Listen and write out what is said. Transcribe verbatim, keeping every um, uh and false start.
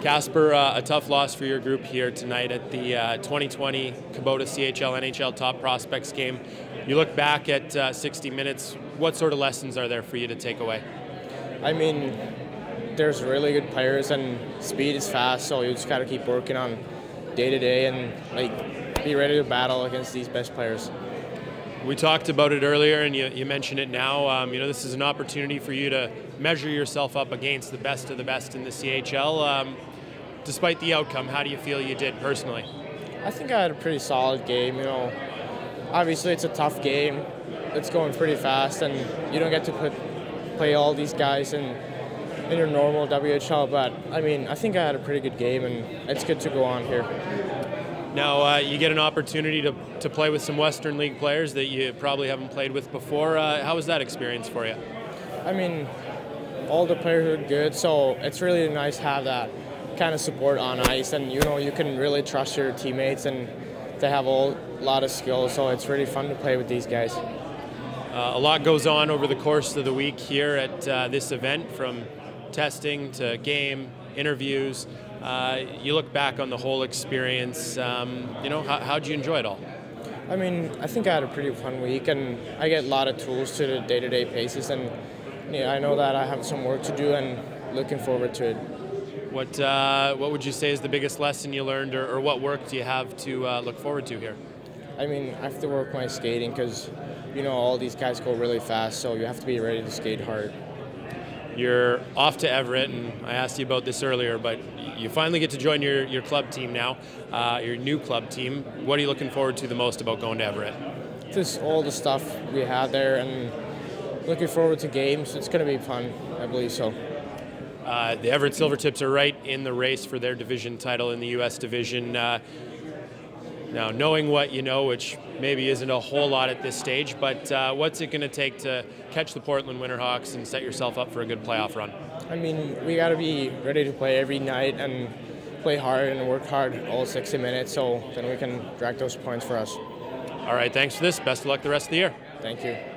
Casper, uh, a tough loss for your group here tonight at the uh, twenty twenty Kubota C H L N H L Top Prospects game. You look back at uh, sixty minutes, what sort of lessons are there for you to take away? I mean, there's really good players and speed is fast, so you just got to keep working on day to day and like be ready to battle against these best players. We talked about it earlier, and you, you mentioned it now. Um, you know, this is an opportunity for you to measure yourself up against the best of the best in the C H L. Um, despite the outcome, how do you feel you did personally? I think I had a pretty solid game. You know, obviously it's a tough game. It's going pretty fast, and you don't get to put play all these guys in in your normal W H L. But I mean, I think I had a pretty good game, and it's good to go on here. Now, uh, you get an opportunity to, to play with some Western League players that you probably haven't played with before. Uh, how was that experience for you? I mean, all the players are good, so it's really nice to have that kind of support on ice, and you know you can really trust your teammates, and they have a lot of skills, so it's really fun to play with these guys. Uh, a lot goes on over the course of the week here at uh, this event, from testing to game, interviews. Uh, you look back on the whole experience, um, you know, how, how'd you enjoy it all? I mean, I think I had a pretty fun week, and I get a lot of tools to the day-to-day basis, and yeah, I know that I have some work to do, and looking forward to it. What uh, what would you say is the biggest lesson you learned, or, or what work do you have to uh, look forward to here? I mean, I have to work my skating because, you know, all these guys go really fast, so you have to be ready to skate hard. You're off to Everett, and I asked you about this earlier, but you finally get to join your, your club team now, uh, your new club team. What are you looking forward to the most about going to Everett? Just all the stuff we have there, and looking forward to games. It's going to be fun, I believe so. Uh, the Everett Silvertips are right in the race for their division title in the U S division. Uh, now, knowing what you know, which maybe isn't a whole lot at this stage, but uh, what's it going to take to catch the Portland Winterhawks and set yourself up for a good playoff run? I mean, we got to be ready to play every night and play hard and work hard all sixty minutes, so then we can drag those points for us. All right, thanks for this. Best of luck the rest of the year. Thank you.